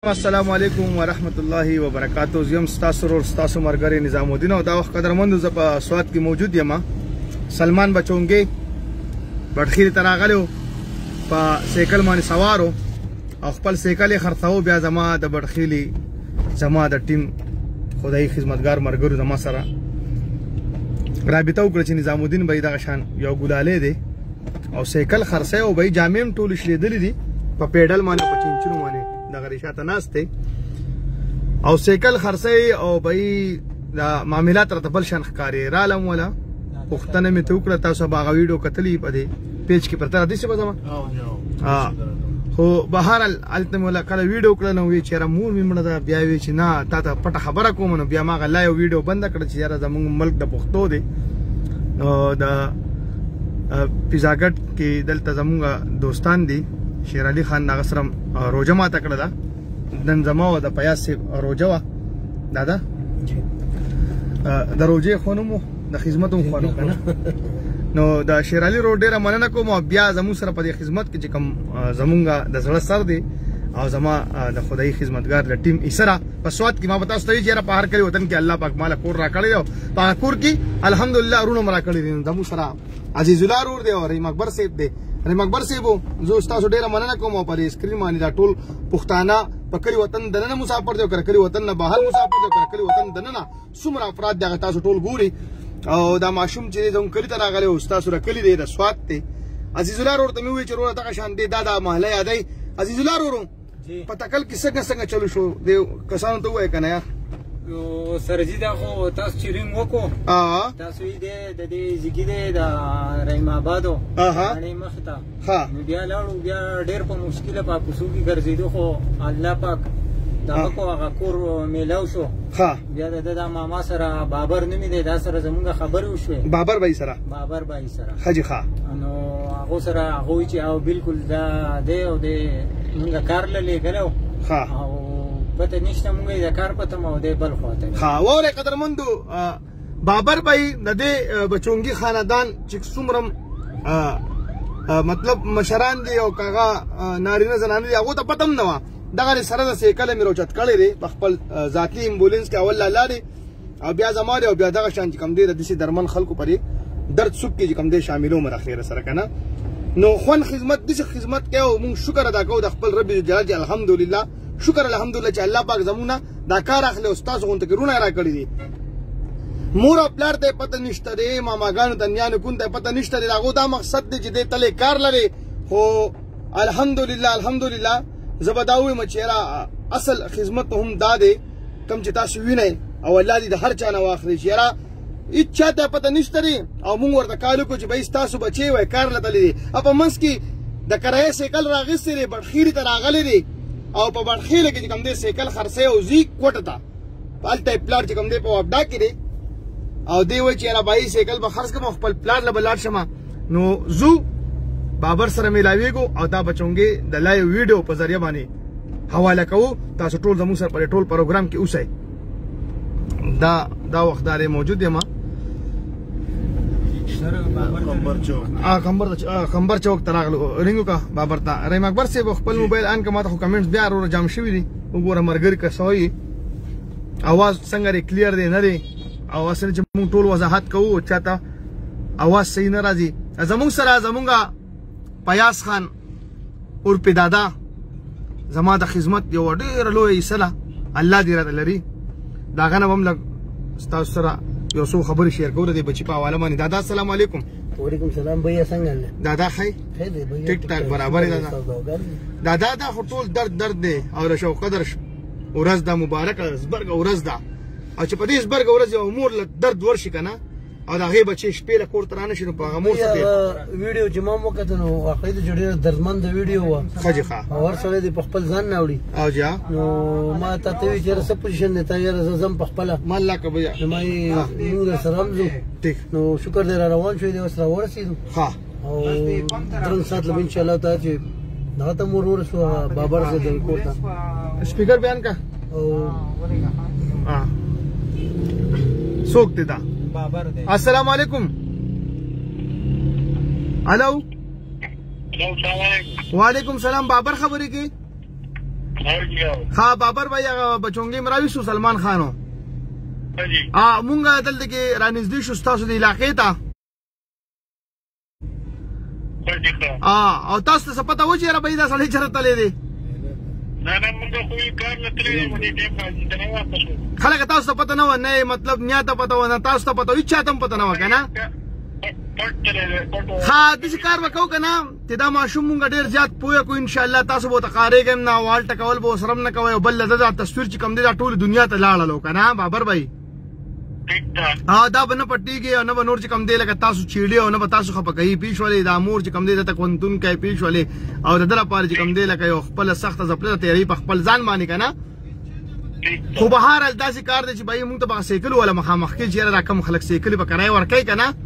السلام علیکم ورحمت الله وبرکاتہ. زم ستاسو ور ستاسو مرګری نظام الدین او دا وخت قدرمند ز په سواد کې موجود یم. سلمان بچونګي بټخیر تراغلو په سیکل باندې سوارو او خپل سیکل خرڅاو. بیا زما د بټخیلی زما د ټیم خدای خدمتګار مرګرو زما سره رابطه وکړه چې نظام الدین به دغه شان یو ګلاله دی او سیکل خرڅه او به جامیم ټول شلیدل دي په پیډل باندې په چینچونو باندې دغه ریشاته ناشته او سیکل خرڅه او به دا معاملات تر بل شان ښکاری را لم ولا پښتنه می تو کړه. تاسو باغ ویډیو کتلی په دې پیج کې پرته دي څه بزما خو بهر التم ولا کله ویډیو کړه نو وی چیرې مور می مړه دا بیا وی چې نه تا ته پټه خبره کوم نو بیا ما غلا یو ویډیو بند کړ چې یاره زمونږ ملک د پښتو دی او د پیزاګټ کې دلته زمونږ دوستان دي. شیر علي خان ناغ سره روزه ماته کړه دا نن زما و د پیاس روزه وا دادا د روزه خونمو د خدمتو خونو کنه نو د شیر علي روډ ډیره مننه کوم. بیا زمو سره په خدمت کې چې کوم زمونږ د زړه سر دی او زما د خدای خدمتګار د ټیم اسره په سواد کې ما بتا ستوي چې په هر کلی وطن کې الله پاک مال کور را کړی او په کور کې الحمدلله ورونو مرا کړی دي. زمو سره عزیز الله رور دی او رحیم اکبر صاحب دی. رحیم اکبر صاحب زه تاسو ډیره مننه کوم په اسکرین باندې دا ټول پښتانه په کلی وطن دننه مسافر دی او کلی وطن نه بهر مسافر دی او کلی وطن دننه څومره افراد دغه تاسو ټول ګوري او دا ماشوم چې زموږ کلی ته راغلی او تاسو را کلی دی د سواد دی. عزیز الله رور ته مې وی چې رور دغه شان دی دا محله یادای. عزیز الله رور په تکل کې څنګه چلو شو دی کسانو ته وای کنه یا یو سرجی دا خو تاسو چیرینګ وکړو تاسو یې د دې زیګی د رحیم آبادو باندې مخته بیا لاړو بیا ډېر په مشکله په کوڅو کې ګرځېدو خو الله پاک دا کو هغه کور میلاو شو. بیا د ماما سره بابر نومې دی دا سره زمونږ خبرې وشوې بابر بای سره حاجی ښه نو هغه سره هغه چې او بالکل دا دی او د موږ کار لګلو او پته نشته موږ د کار پته مو دی بل خواته وره قدرمندو بابر بای د دې بچونګي خاندان چې څومره مطلب مشران دي او کاغه نارینه زنانه دي هغه ته پتم نه و دغه سره د سیکل مې روچت کړی دی په خپل ذاتی امبولانس کې اول لاله او بیا زماره او بیا دغه شان چې کم دی د دې درمن خلکو پرې درد سوک کې کم دی شاملو مر اخیره سره کنه نو خون خدمت دې خدمت کوي او موږ شکر ادا کوو د خپل رب جلال الحمدلله شکر الحمدلله چې الله پاک زمونه دا کار اخلي استاد غونته کرونه را کړی دي. مور خپل ته پته نشته دی ماماګانو دنیانو کون ته پته نشته دی هغه دا مقصد دی چې دې تله کار لري خو الحمدلله زبداوي مچيرا اصل خدمت هم داده کم چې تاسو وینئ او الله دې د هر چا نه واخلي چې را اچھا ته پته نشته دی او موږ ورته کالو کو چې به تاسو بچي وای کار لته دي په منس کې د کرای سیکل راغستې دی بټخيري ته راغلي دي او په بټخيله کې کوم دې سیکل خرڅه او زی کوټه پالته پلاټ چې کوم دې په وډا کې دي او دی وای چې را بای سیکل به خرڅ کوم خپل پلاټ لبلاټ شمه نو زو بابر سره ملاویږو او دا بچونګي د لایو ویډیو په ذریعہ باندې حواله کوو. تاسو ټول زموږ سره په ټول پروګرام کې اوسئ. دا وختدار موجود یم خمبر چوک تراغلو رنګو کا بابر ته رحیم اکبر صاحب خپل موبایل ان کما ته کمنټس بیا ور جام شوی دي وګوره مرګري کا سوی आवाज څنګه کلیر دی نه دی او اصل چې موږ ټول وضاحت کوو چاته आवाज صحیح نه راځي. زموږ سره زمونږه پیاس خان اور په دادا زما د خدمت یو ډېر لوی سلا الله دې را لري دا غنه هم لګ تاسو سره یو څو خبرې شیر کوو د بچی په حواله باندې. دادا السلام علیکم. وعلیکم السلام بھیا څنګه دادا خیر بھیا ټیک ټاک برابر دادا دا ټول درد دی او شو قدر ورځ دا مبارک زبرګ ورځ دا او چې په دې زبرګ ورځ یو مور له درد ورشي کنه او دا غي بچي شپې له کور ترانه شنو په مور ته ویډیو چې ما وکړ نو واقعي د جوړې دردمند ویډیو و خجخه اور سره د خپل ځان ناوړي او جا نو ما ته ته چې سره پوزیشن نه تیار زم په خپل مال کا بیا ما موږ سره همزو ټیک نو شکر دې را روان شوې د سره ورسېدو ها او درن سات لبن ان شاء الله تعالی چې دا ته مرور شو بابر سے دل کوتا سپیکر بیان کا او سوک دیتا السلام علیکم. الو وعلیکم السلام. بابر خبرې کې ها بابر بھائی هغه بچونګي مراوي سو سلمان خانو مونږه دلته کې رانږدې شو تاسو د علاقې ته او تاسو ته پته و چې را به دا سړی چېرته تللی دی خلک تاسو ته پته نه و نه مطلب نیا ته پته و نه تاسو ته پته و هېچ چا ته هم پته نه وه که نه ها داسې کار به کوو که نه چې دا ماشوم مونږ ډېر زیات پوه کړو انشاءالله تاسو به ورته قارېږئ هم نه وال ټکول به ورسره هم نه کوئ او بل د دا تصویر چې کوم دی دا ټولې دنیا ته لاړلو که نه بابر بھائی دا به نه پټېږي او نه به نور چې کوم دی لکه تاسو چیړې او نه به تاسو خفه کوي پېښ ولې دا مور چې کوم دی دته کوندونکی پېښ ولې او د ده لپاره چې کوم دی لکه یو خپله سخته ځپله تیاري په خپل ځان باندې که نه خو بهرحال داسې کار دی چې بھائی مونږ ته به سایکل والا مخامخ کې چې یاره دا کم خلک سایکلې به کرایه ورکوي که نه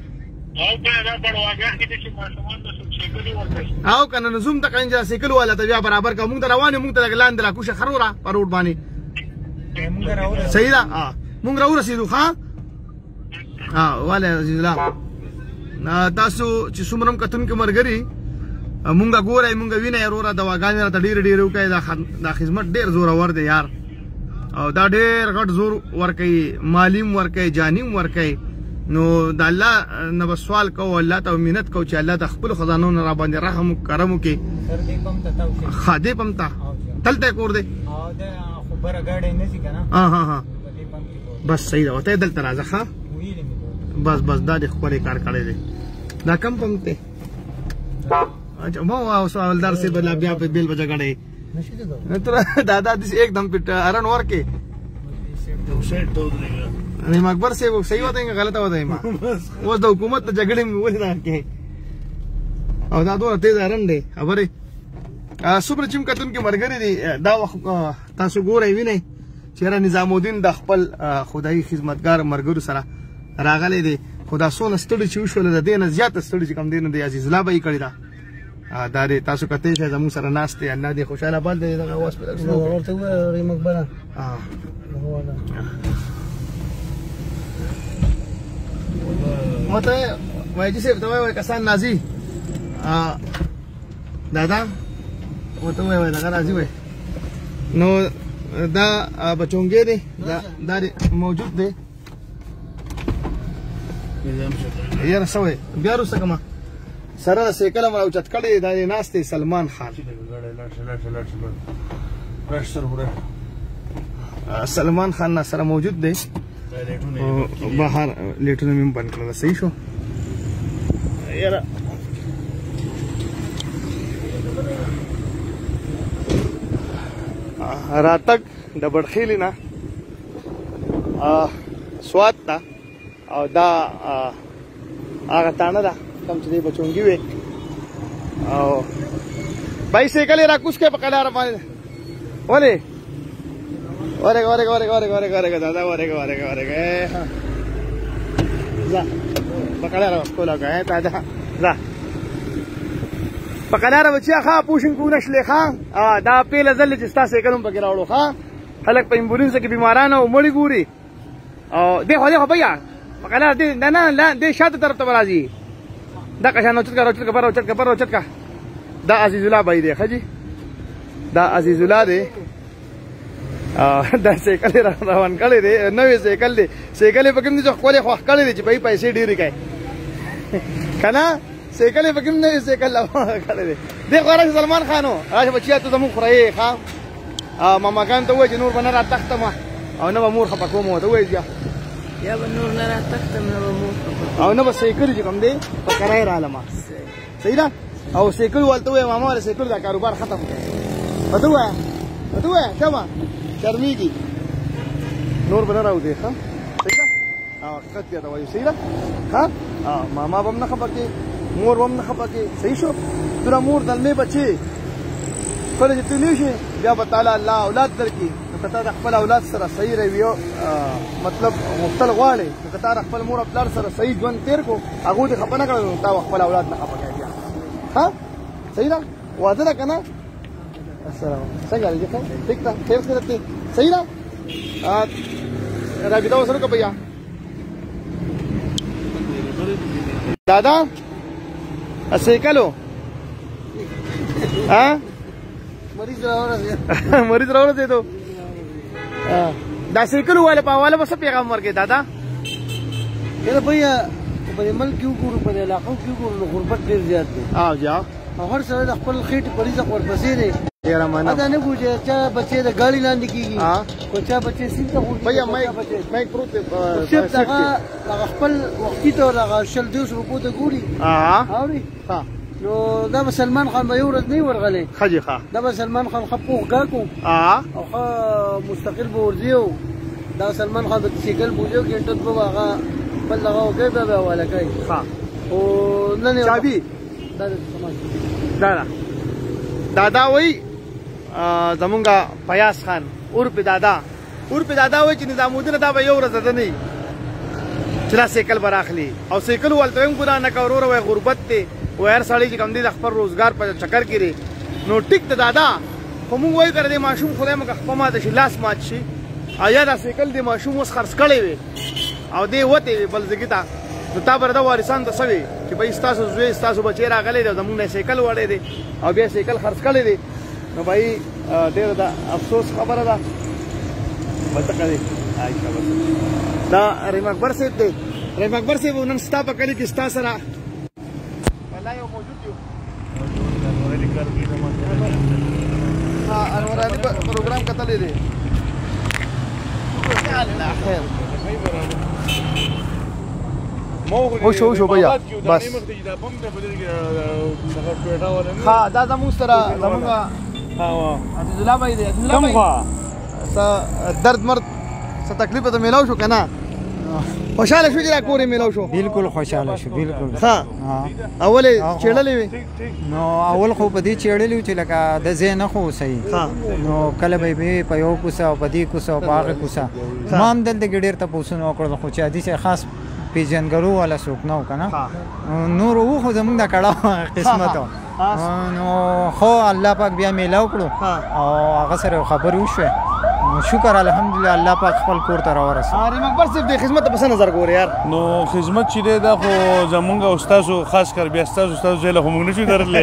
او که نه نو زوم ته که سایکل والا ته بیا برابر که مونږ ته روان یو مونږ ته لږ لاندې راکوشه خروره په روډ باندې صحیح ده مونږ راورسېدو ښه والی عزیز الله تاسو چې څومره هم کتونکي ملګري مونږه ګورئ مونږه وینئ وروره دواګانې راته ډېرې ډېرې وکړئ دا خدمت ډېر زورور دی یار او دا ډېر غټ زور ورکوي مالي هم ورکوي جاني هم ورکوي نو د الله نه به سوال کوو الله ته منت کوو چې الله د خپلو خزانو نه راباندې رحم کرم وکړي خادې پم ته تلته یې کور دی بس صحیح ده ته دلته راځه ښه بس دا د ښکلی کار کړی دی دا کم پم دی ما سوالدار سے بلا بیا په بیل بجا غړې दादा दिस एकदम अरण वर के नहीं अकबर से वो सही होता है गलत होता है वो तो हुकूमत झगड़े में बोल रहा के और दादो तेज अरण दे अबरे सुपर चिम कतन के मरगरी दी दा تاسو ګورئ وینئ چیرې نظام الدین د خپل خدای خدمتګار مرګرو سره راغلی دی خدا سونه ستړي چې وشول د دې نه زیاته ستړي چې کم دی نه دی عزیز الله به یې کړی ده دا دې تاسو کتئ چې زموږ سره ناست دی الله دې خوشحاله بال دی دغه واس ورته وایي مقبره مته وایي چې ته وایي کسان نازي دادا مته وایي دغه نازي وایي نو دا بچونګې دی دا موجود دی یاره سوی بیا وروسته کومه سره سیکل هم راوچت کړی دا یې ناست دی سلمان خان سلمان خان نه سره موجود دی بهر لیټونه مې هم بند کړل صحیح شو یاره راتګ د بډخیلې نه سوات ته او دا هغه تانه ده کوم چې دی بچونګي وي او بایسیکل یې راکوز کړی په قلاره باندې ولې ورېږه دادا ورېږه ځه په قلاره ښکلا وکړه دادا ځه په قلاره بچیا ښه پوشن کو نشلې ښه دا پیله ځل چې ستا سیکل هم پکې راوړو ښه خلک په امبولینس کې بیماران او مړي ګوري او دیخوا بیا په قلاره دې نه دې شاته طرف ته به راځي دا قشان روچت کا دا عزیز الله بھائی دی خجی دا عزیز الله دی دا سیکل روان کړی دی نوې سیکل دی سیکل یې په کوم دي چې ښکلې خوښ کړی دی چې بھائی پیسې ډېرې کوي که نه سیکل یې په کوم نوې سیکل کړی دی دی خو راشه سلمان خانو راشه بچیا ته زموږ خورایې ښه ماماګانو ته ووایه چې نور به نه راتښتم او نه به مور خفه کوم ورته ووایه بیا یا به نور نه راتښتم نه به مور او نه به سیکل چې کوم دی په کرایه رالم صحیح ده او سیکل والته ووایه ماما له سیکل دا کاروبار ختم ورته ووایه ښه به شرمېږي نور به نه راوځې ښه صحیح ده حقیقت بیا ته وایو صحیح ده ښه ماما به هم نه خفه کړې مور به هم نه خفه کړې صحیح شو توره مور دلمې بچې کله چې ته لوی شې بیا به تعالی الله اولاد درکړي نو که تا د خپل اولاد سره صحیح رویو مطلب غوښتل غواړې نو که تا د خپل مور او پلار سره صحیح ژوند تېر کړو هغوی دې خفه نه کړل نو تا به خپل اولاد نه خفه کوې بیا ښه صحیح ده واده ده که نه السلام څنګه دی ښه ټیک ده خیر خیرت دی صحیح ده رابطه ورسره وکړه بیا دادا سیکلو مریض راورسېدو دا سایکل والا په حواله به څه پیغام ورکړې دادا؟ یاره بھیا په دې ملک کې وګورو په دې علاقو کې وګورو نو غربت ډېر زیات دی او هر سړی د خپل خېټې په رزق ورپسې دی دا نه ګورو چې چا بچې د ګاډي لاندې کېږي خو چا بچې سیند ته غورځي بھیا مایک پروت دی صرف هغه خپل وختي ته هغه 200 روپو ته ګوري اوري نو دا به سلمان خان به یو ورځ نه ورغلی ښه جي ښه دا به سلمان خان ښه پوخ ګاکو او ښه مستقل به ورځي او دا سلمان خان به سیکل بوځي ګنټه به هغه بل دغه وکړي به حواله کوي ښه او نن چابي دادا وایي زمونږ فیاض خان عرف دادا وایي چې نظام الدین دا به یو ورځ ده نه چې دا سیکل به راخلي او سیکل ولته هم ګناه نه کوه وروره وایي غربت دی وایي هر سړی چې کوم دی د خپل روزګار په چکر کې دی نو ټیک ده دادا خو موږ وایو که د دې ماشوم خدای مکه خپه ماته شي لاس مات شي او یا دا سیکل د ماشوم اوس خرڅ کړی وي او دی وتې وي بلځګي ته نو تا به د وارثانو ته څه وي چې بھائی ستاسو زوی ستاسو بچی راغلی دی او زموږ نه سیکل وړی دی او بیا سیکل خرڅ کړی دی نو بھائی ډېره د افسوس خبره ده دا رحیم اکبر صاحب دی رحیم اکبر صاحب نن ستا په کلي کې ستا سره یو موجود یو انوراني پروګرام کتلی دی وشو بھیا بس ها دا زموږ سره زموږ عزیز الله بھائی دی عزیز الله بھائی څه درد مرد څه تکلیف ته میلاو شو که نه خوشحاله شو چې را کور یې میلاو شو بالکل خوشحاله شو بالکل ښه اول یې چېړلې وې نو اول خو په دې چېړلې وو چې لکه د ځای نه خو صحیح نو کله به یې په یو کوڅه او په دې کوڅه او په هغې کوڅه ما هم دلته کې ډېر تپوسونه وکړل خو چې حدیث خاص پیژنګرو والا څوک نه و که نه نور و خو زموږ د کړه قسمت و نو خو الله پاک بیا میلاو کړو او هغه سره خبرې وشوې شکر الحمدلله الله پاک خپل کور ته راورسېد رحیم اکبر صاحب د خدمت ته په څه نظر ګورې یار نو خدمت چې دی دا خو زمونږ او ستاسو خاص کر بیا ستاسو ځای له خو موږ نشو درتلی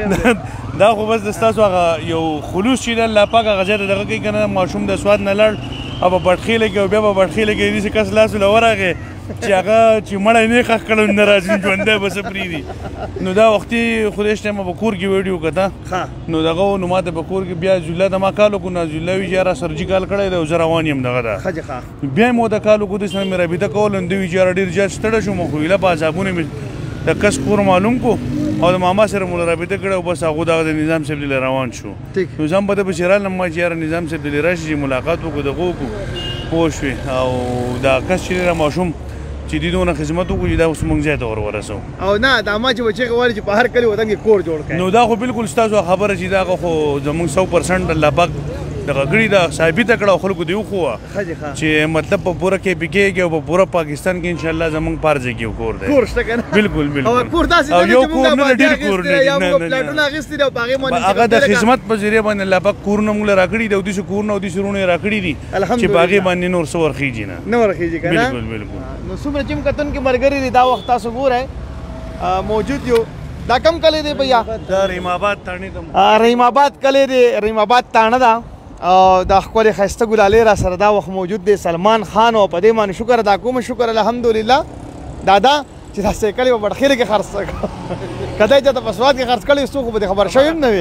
دا خو بس د ستاسو هغه یو خلوص چې دی الله پاک هغه ځای ته دغه کوي که نه ماشوم د سواد نه لړ او په بټخېله کې او بیا په بټخېله کې داسې کس لاس له ورغې چې هغه چې مړی نه یې ښخ کړی نه راځي ژوندی به څه پرېږدي نو دا وختي خدای شته ما په کور کې ویډیو کته نو دغه نو ما ته په کور کې بیا زله د ما کال وکړو نو زله وي چې یاره سرجیکال کړی دی او زه روان یم دغه ده بیا یې مو د کال وکړو دې سره مې رابطه کول نو دوی وي چې یاره ډېر زیات ستړی شوم خو ایله په عذابونه مې د کس کور معلوم کو او د ماما سره مو رابطه کړی او بس هغو دغه د نظام صاحب دلې روان شو نو زه هم په ده پسې رالم ما چې یاره نظام صاحب دلې راشي چې ملاقات وکړو دغه وکړو پوه شوې او دا کس چې دی ماشوم چې دې دونه خدمت وکړو چې دا اوس موږ ځای ته ور ورسوو او نه دا ما چې بچی غواړي چې په هر کلي وطن کې کور جوړ کړي نو دا خو بالکل ستاسو خبره چې دا خو زموږ 100% الله پاک دغه کړي دا ثابته کړه او خلکو دې وښووه چې مطلب په پوره کې پی کې او په پوره پاکستان کې انشاءالله زموږ په هر ځای کې کور دی کور شته که نه بالکل او کور داسې او یو کور نه ډېر کور نه یا موږ پلاټونه اخیستي دي او په هغې باندې هغه د خدمت په ذریعه باندې الله پاک کورونه موږ له راکړي دي او داسې کورونه او داسې وروڼه یې راکړي دي چې په هغې باندې نور څه ورخېږي نه ورخېږي که نه بالکل بالکل نو څومره چې کتونکي ملګري دي دا وخت تاسو ګورئ موجود یو دا کم کلی دی بھیا دا رحیم آباد تاڼې ته رحیم آباد کلی دی رحیم آباد تاڼه ده او دا ښکلې ښایسته ګلالۍ را سره دا وخت موجود دی سلمان خان او په دې باندې شکر ادا کوم شکر الحمدلله دادا چې دا سیکل یې په بډخیلې کې خرڅ کړه که دی چاته په سواد کې خرڅ کړی څوک به دې خبر شوی هم نه وي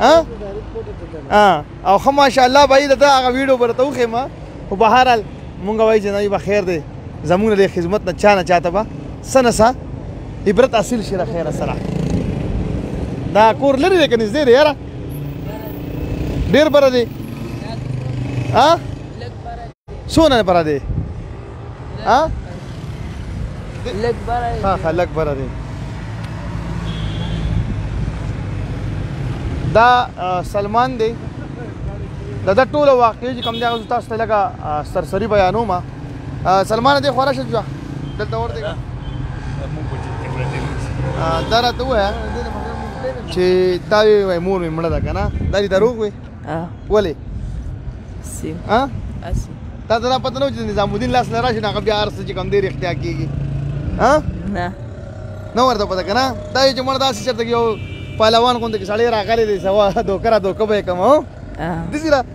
او ښه ماشاءالله بھائی د ده هغه ویډیو به درته وښیم خو بهرحال مونږ وایي چې نه به خیر دی زموږ نه د خدمت نه چا نه چاته به څه نه څه عبرت حاصل شي له خیره سره دا کور لرې دی که نږدې دی یاره ډېر بره دی څونه بره دی لږ بره دی دا سلمان دی د ده ټوله واقعې چې کوم دی هغه زه تاسو ته لږه سرسري بیانوم سلمانه دې خوا راشه ځه دلته ورتېږه دا راته ووایه چې تا وایي مور مې مړه ده که نه دا دې دروغ وی ولې تا ته دا پته نه و چې نظام الدین لاس نه راشي نو هغه بیا هر څه چې کوم دی رښتیا کېږي نه ورته پته که نه دا چې مړه داسې چېرته یو پهلوان غونډه کې سړی راغلی دی سوا دوکه به یې کوم هو داسې را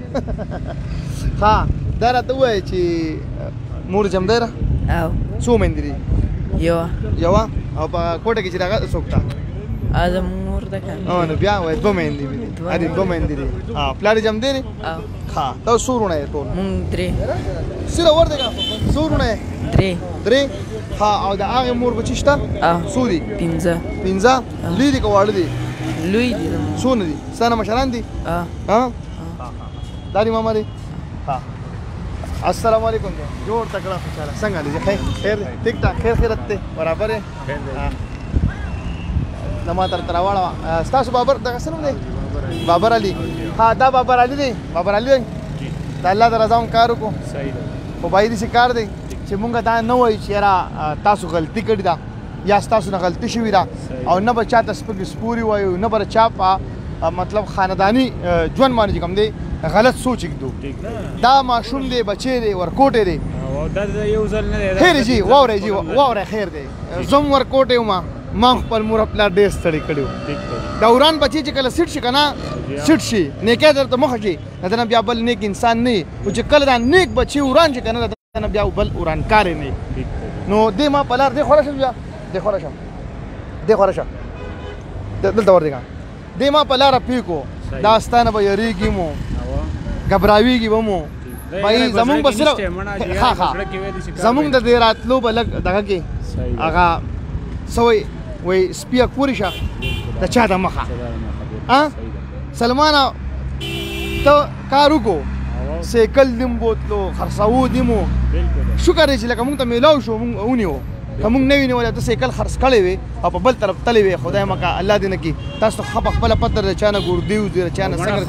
ها دا راته ووایه چې مور جمدی ده څو میندې دي یوه او په کوټه کې چې راغله څوک ته زموږ مور ده که نو بیا وایي دوه میندې دي دوه میندې دي پلار یې جمدی دی ها ته څو وروڼه یې ټول مونږ درې سره ور دی که څو وروڼه یې درې ها او د هغې مور بچي شته څو دي پنځه لوی دي که واړه دي لوی دي څونه دي ستا نه مشران دي دا دي ماما دي السلام علیکم دی جوړ تکړه خوشاله څنګه دی خیر ټیک ټاک خیرت دی برابر دی زما تر راوړه ستاسو بابر دغه څه نوم دی بابر علي ها دا بابر علي دی د الله د رضا هم کار وکړو خو باید داسې کار دی چې مونږ دا نه وایو چې یاره تاسو غلطي کړې ده یا ستاسو نه غلطي شوې ده او نه به چاته سپکې سپورې وایو نه به چا په مطلب خانداني ژوند باندې چې کوم دی غلط سوچ ږدو دا ماشوم دی بچی دی ورکوټی دی خیر جي واورئ خیر دی زه هم ورکوټی وم ما خپل مور پلار ډېر ستړي کړي وو د وران بچی چې کله سیټ شي که نه سیټ شي نیکی درته مخه شي د نه بیا بل نیک انسان نه وي خو چې کله دا نیک بچي وران شي که نه د نه بیا بل ورانکاری نه وي نو دې ما په لار دې خوره شه بیا دې خوره شه دلته ور دی که دې ما په لاره پرېږو دا ستا نه به یریږي مو ګبراویږي به مو بھائی زمونږ به صرف زمونږ د دې راتلو به لږ دغه کې هغه څه وایي سپیه کورې شه د چا د مخه سلمانه ته کار وکړو سیکل دې م بوتلو خرڅاوو دې مو شکر دی چې لکه مونږ ته میلاو شو مونږ ونیو که مونږ نه وي نیولی ته سیکل خرڅ کړی وې او په بل طرف تللی وې خدای مکه الله دې نه کړي تاسو ته ښه په خپله پته ده د چا نه ګردې وځي د چا نه څنګه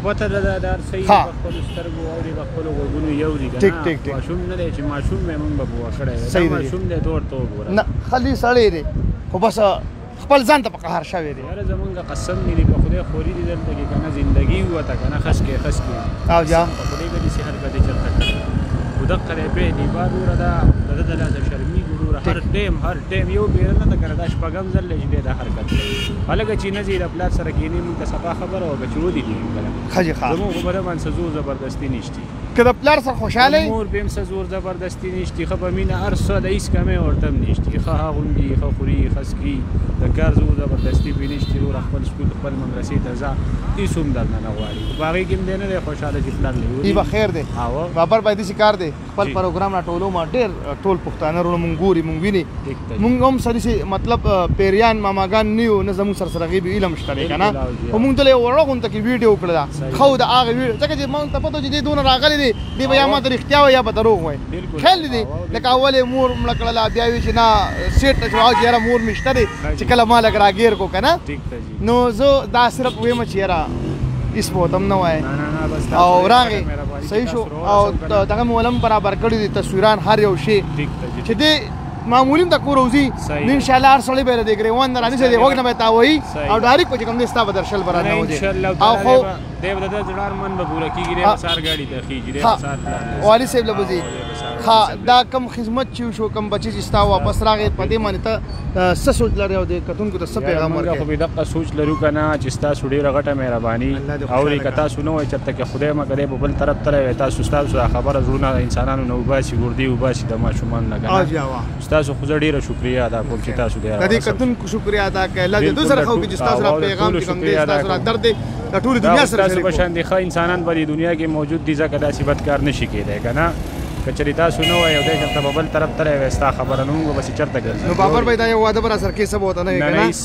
نه خالي سړی دی خو بس خپل ځان ته په قهر شوی دی زمونږ قسم مې دی په خدای خوري دي دلته کې که نه زندګي ووته که نه خس کې او جا په خدای به داسې حرکتې چېرته کړي خو دقه دی بې اعتبار وروره ده د ده د لاسه شرمېږي وروره هر ټایم یو بیره نه ده که نه دا شپږم ځل دی چې دی دا حرکت کوي هلکه چې نه ځي د پلار سره کښېني مونږ ته صفا خبره وکړه چې ودې دي زمونږ خو به ده باندې څه زور زبردستي نشتي که د پلار سره خوشحاله مور به هم څه زور زبردستي نشتي ښه په مینه هر څه د هېڅ کمی ورته هم نشتي ښه هغوندي ښه خوري ښه څکي د کار زور زبردستي پرې نشتي وروره خپل سکول خپل مدرسې ته ځه هېڅ هم درنه نه غواړي په هغې کې هم دی نه دی خوشحاله چې پلار ای به خیر دی بابر باید داسې کار دی خپل پروګرام راټولو ما ډېر ټول پښتانه وروڼه مونږ ګوري مونږ ویني مونږ هم سره داسې مطلب پیریان ماماګان نه یو نه زموږ سره هغې به علم شته دی که نه خو مونږ دله یو وړه غونته کې ویډیو وکړه ده ښه د هغې ویډیو ځکه چې مونږ ته پته چې دی دونه راغلی دی دی به یا ما ته رښتیا وایي یا به دروغ وایي خیال دی لکه اول یې مور مړه کړله بیا وي چې نه سیټ ته چې چې یاره مور مې شته دی چې کله ما لږ راګیر کو که نه نو زه دا صرف ویم چې یاره هېڅ به ورته هم نه وایې او راغې صحیح شو او دغه مې ولم برابر کړي دي تصویران هر یو شی چې دی معمولی هم د کور وځي نو انشاءالله هر سړی به یې د ګریوان نه رانیسي دی غوږ نه به یې تاوهي او ډایرکټ به چې کوم دی ستا به درشل به رانه وځي او خو دی به د ده زړه ارمان به پوره کېږي دی به سهار ګاډي ته خېږي دی به سهار والي صاحب له به ځي ښه دا کم خدمت چې وشو کم بچی چې ستا واپس راغې په دې باندې ته څه سوچ لرې او د کتونکو ته څه پیغام ورکړې خو به دقه سوچ لرو که نه چې ستاسو ډېره غټه مهرباني اورې که تاسو نه وایئ چېرته کې خدای مه کړی په بل طرف تللی وی تاسو ستاسو دا خبره زړونه انسانانو نه وباسي ګردې وباسي د ماشومانو نه که نه ستاسو خو زه ډېره شکریه ادا کوم چې تاسو ډېره د دې کتونکو شکریه ادا کړئ الله دې دوی سره ښه وکړي چې ستاسو را پیغام چې کوم دی ستاسو را درد دی د ټولې دنیا سره شریک ستاسو په شان د ښه انسانان به د دنیا کې موجود دي ځکه داسې بد کار نه شي کېدی که نه که چېرې تاسو نه وایئ او دی چېرته په بل طرف تللی وی ستا خبره نه موږ به بسې چېرته ګرځو نو بابر به دا یو واده به راسره کې څه به ورته نه وي که نه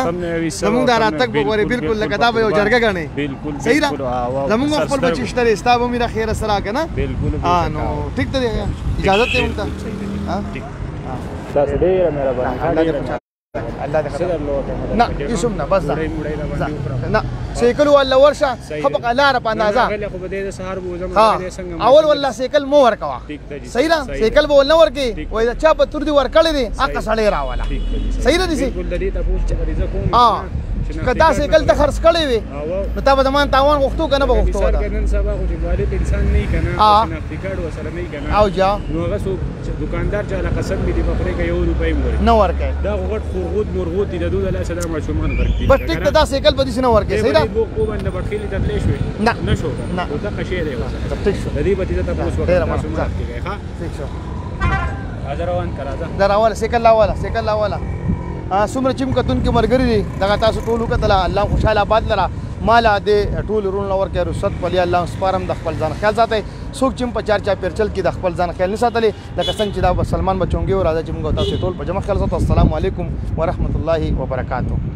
زمونږ دا راتګ به ورې بلکل لکه دا به یو جرګه ګڼې صحیح ده زمونږ خپل بچي شته دی ستا به مې خیره سره که نه نو ټیک ته دی اجازت دی مونږ ته تاسو ډېره مهرباني الله دې خیر نه یوسم نه بس نه سیکل والله ورشه خپق لاره په اندازه اول والله سیکل مو ورکوا صحیح ده سیکل به ول نه ورکي وای چا په تور دي ورکړی دي اقا سړی راواله صحیح ده دي کدا سایکل ته خرڅ کړی وي نو تا به زمان تاوان غوښتو کنه به غوښتو مثال نن سبا خو چې والد انسان نه کنه شناختی کارت وسره نه کنه او جا نو هغه سو دکاندار چې له قسم دې بخره کې 1 روپۍ موري نه ورکه دا غټ خورغود مرغود دي د دوه له صدا مشومان ورکړي بس ټیک ته دا سایکل به دې نه ورکه صحیح ده بو کو باندې بټخېلی تدلې شوې نه شو دا قشې دی وسه ټیک شو د دې به دې ته پوس وکړه ها ٹھیک شو حاضروان کرا دا راواله سایکل لاواله څومره چې مکتون کې مرګري دي دغه تاسو ټول وکتله الله خوشاله آباد لره مالا دې ټول رون لور کې رسد پلی الله سپارم د خپل ځان خیال ساتي څوک چې په چار چا پیرچل کې د خپل ځان خیال نه ساتلې لکه څنګه چې دا سلمان بچونګي او راځي چې موږ تاسو ټول په جمع خیال ساتو السلام علیکم ورحمت الله وبرکاتہ